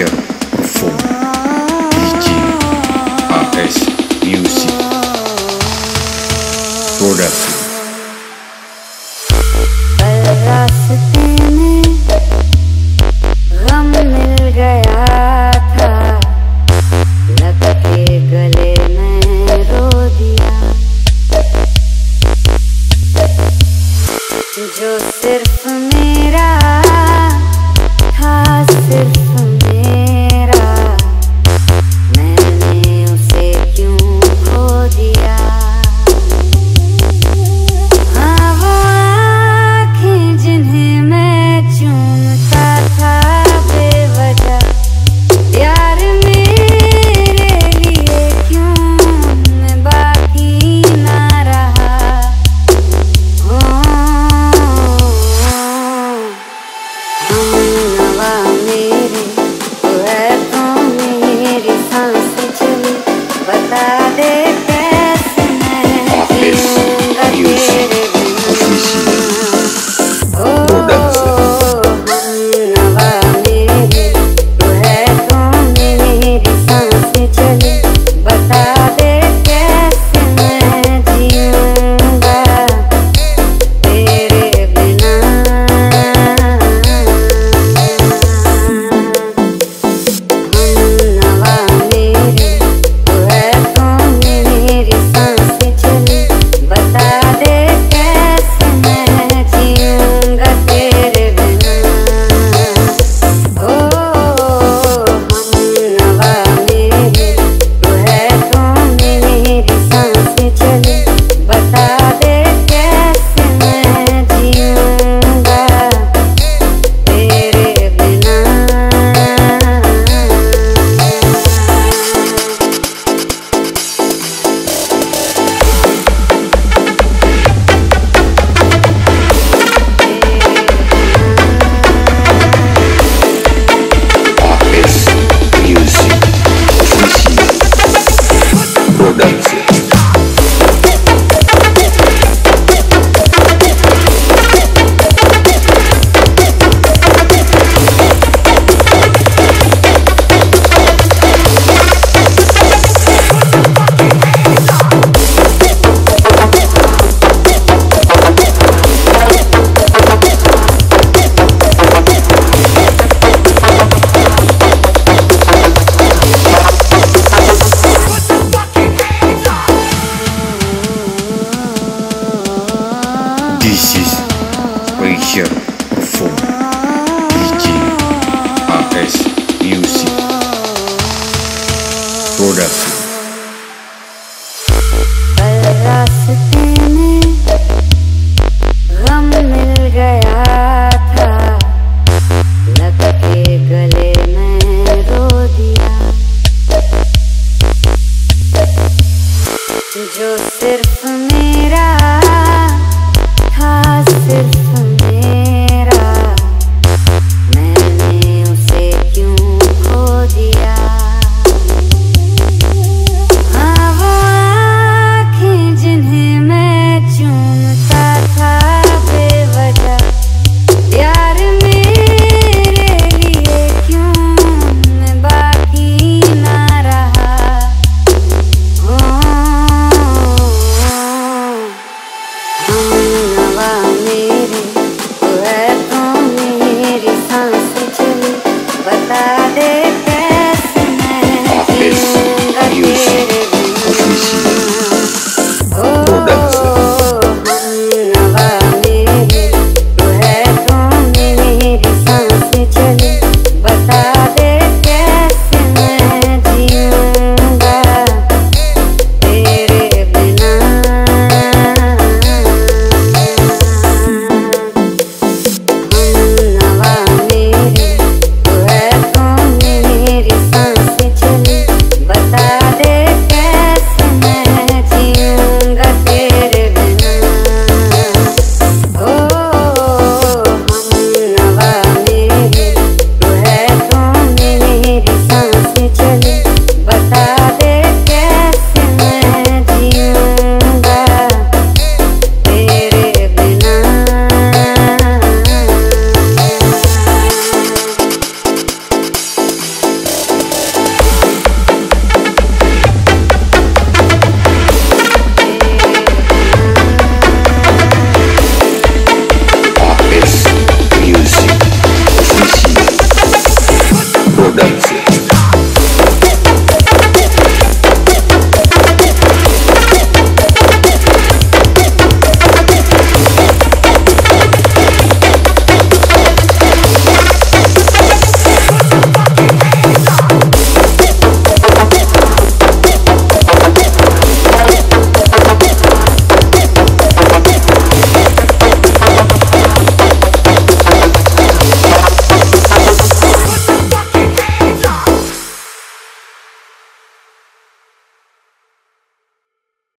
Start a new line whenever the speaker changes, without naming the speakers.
Special Perform DJ AS Music Production।
रास्ते में गम मिल गया था, लग के गले में रो दिया, जो सिर्फ मेरा था, सिर्फ मेरा, मैंने उसे क्यों खो दिया। हाँ वो आँखें जिन्हें मैं चूमता था बेवजह, यार मेरे लिए क्यों मैं बाकी ना रहा। हमनवा मेरे तू है, तो मेरी सांस चली, बता दे कैसे मैं जीऊंगा तेरे बिना। ओ हमनवा मेरे तू है, तो मेरी सांस चली, बता दे कैसे मैं जीऊंगा तेरे बिना। हमनवा मेरे तू है, तो मेरी सांस चली, बता दे कैसे मैं जीऊंगा तेरे बिना। ओ हमनवा मेरे तू है, तो मेरी सांस चली, बता दे कैसे मैं जीऊंगा तेरे बिना।
AS Music Production। This is Special Perform DJ AS Music Production।
रास्ते में गम मिल गया था, लग के गले में रो दिया, जो सिर्फ मेरा